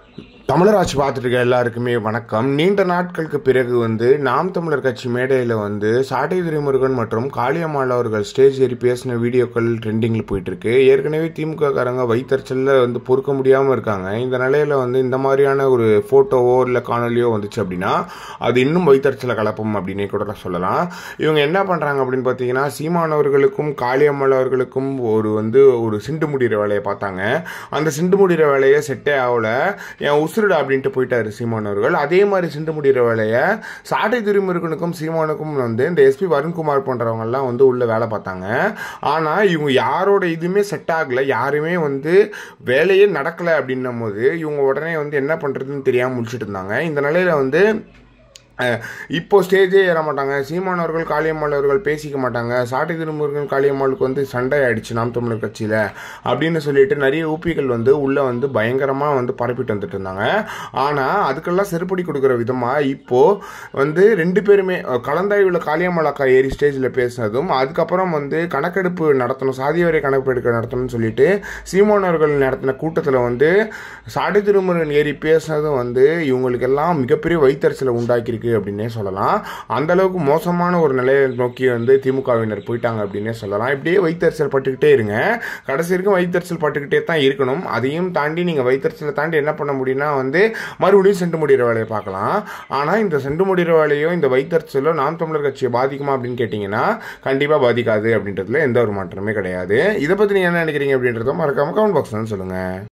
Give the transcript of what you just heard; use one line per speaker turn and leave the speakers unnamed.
தமிழராட்சி பார்த்துட்டு இருக்க எல்லாருக்குமே வணக்கம். நீண்ட நாட்களுக்கு பிறகு நாம் தமிழர் கட்சி மேடையில் சாட்டை துரைமுருகன் மற்றும் காளியம்மாள் அவர்கள் ஸ்டேஜ் ஏறி பேசின வீடியோக்கள் ட்ரெண்டிங்கில் போயிட்டு இருக்கு. ஏற்கனவே திமுக காரங்க வைத்தறிச்சலில் பொறுக்க முடியாமல் இருக்காங்க. இந்த நிலையில் இந்த மாதிரியான ஒரு ஃபோட்டோவோ இல்லை காணொலியோ வந்துச்சு அப்படின்னா அது இன்னும் வைத்தறிச்சலை கலப்போம் அப்படின்னே கூட சொல்லலாம். இவங்க என்ன பண்ணுறாங்க அப்படின்னு பார்த்தீங்கன்னா, சீமான் அவர்களுக்கும் காளியம்மாள் அவர்களுக்கும் ஒரு சிண்டு முடிகிற வேலையை பார்த்தாங்க. அந்த சிண்டு முடிகிற வேலையை செட்டே ஆகல. என் உசுருடா அப்படின்ட்டு போயிட்டாரு சீமான் அவர்கள். அதே மாதிரி சிண்டு முடிகிற வேலையை சாட்டை துரைமுருகனுக்கும் சீமானுக்கும் இந்த எஸ்பி வருண்குமார் போன்றவங்க எல்லாம் உள்ள வேலை பார்த்தாங்க. ஆனா இவங்க யாரோட இதுவுமே செட் ஆகல, யாருமே வேலையே நடக்கல அப்படின்னும் போது இவங்க உடனே என்ன பண்றதுன்னு தெரியாம முடிச்சுட்டு இருந்தாங்க. இந்த நிலையில இப்போ ஸ்டேஜே ஏற மாட்டாங்க. சீமான் அவர்கள் காளியம்மாள் அவர்கள் பேசிக்க மாட்டாங்க. சாட்டை திருமுருகன் காளியம்மாளுக்கு சண்டை ஆயிடுச்சு நாம் தமிழர் கட்சியில அப்படின்னு சொல்லிட்டு நிறைய ஊப்பிகள் உள்ள பயங்கரமா பரப்பிட்டு வந்துட்டு இருந்தாங்க. ஆனா அதுக்கெல்லாம் செருப்படி கொடுக்குற விதமா இப்போ ரெண்டு பேருமே கலந்தாய்வுல காளியம்மாள் அக்கா ஏறி ஸ்டேஜில் பேசினதும், அதுக்கப்புறம் கணக்கெடுப்பு நடத்தணும், சாதி வரை கணக்கெடுப்பு நடத்தணும்னு சொல்லிட்டு சீமான் அவர்கள் நடத்தின கூட்டத்தில் சாட்டை திருமுருகன் ஏறி பேசினதும் இவங்களுக்கெல்லாம் மிகப்பெரிய வைத்தறிச்சலை உண்டாக்கியிருக்கு அப்படின்னே சொல்லலாம். அந்த அளவுக்கு மோசமான ஒரு நிலையை நோக்கி திமுகவினர் போயிட்டாங்க அப்படின்னே சொல்லலாம். இப்படியே வைத்தறிச்சல் பட்டுக்கிட்டே இருங்க, கடைசி வரைக்கும் வைத்தறிச்சல் பட்டுக்கிட்டே தான் இருக்கணும். அதையும் தாண்டி நீங்க வைத்தறிச்சலை தாண்டி என்ன பண்ண முடியும்னா மறுபடியும் சென்று முடிகிற வேலையை பார்க்கலாம். ஆனா இந்த சென்று முடிகிற வேலையோ இந்த வைத்தறிச்சலோ நாம் தமிழர் கட்சியை பாதிக்குமா அப்படின்னு கேட்டீங்கன்னா கண்டிப்பா பாதிக்காது அப்படின்றதுல எந்த ஒரு மாற்றமே கிடையாது. இதை பத்தி நீங்க என்ன நினைக்கிறீங்க அப்படின்றத மறக்காம கமெண்ட் பாக்ஸ்ல சொல்லுங்க.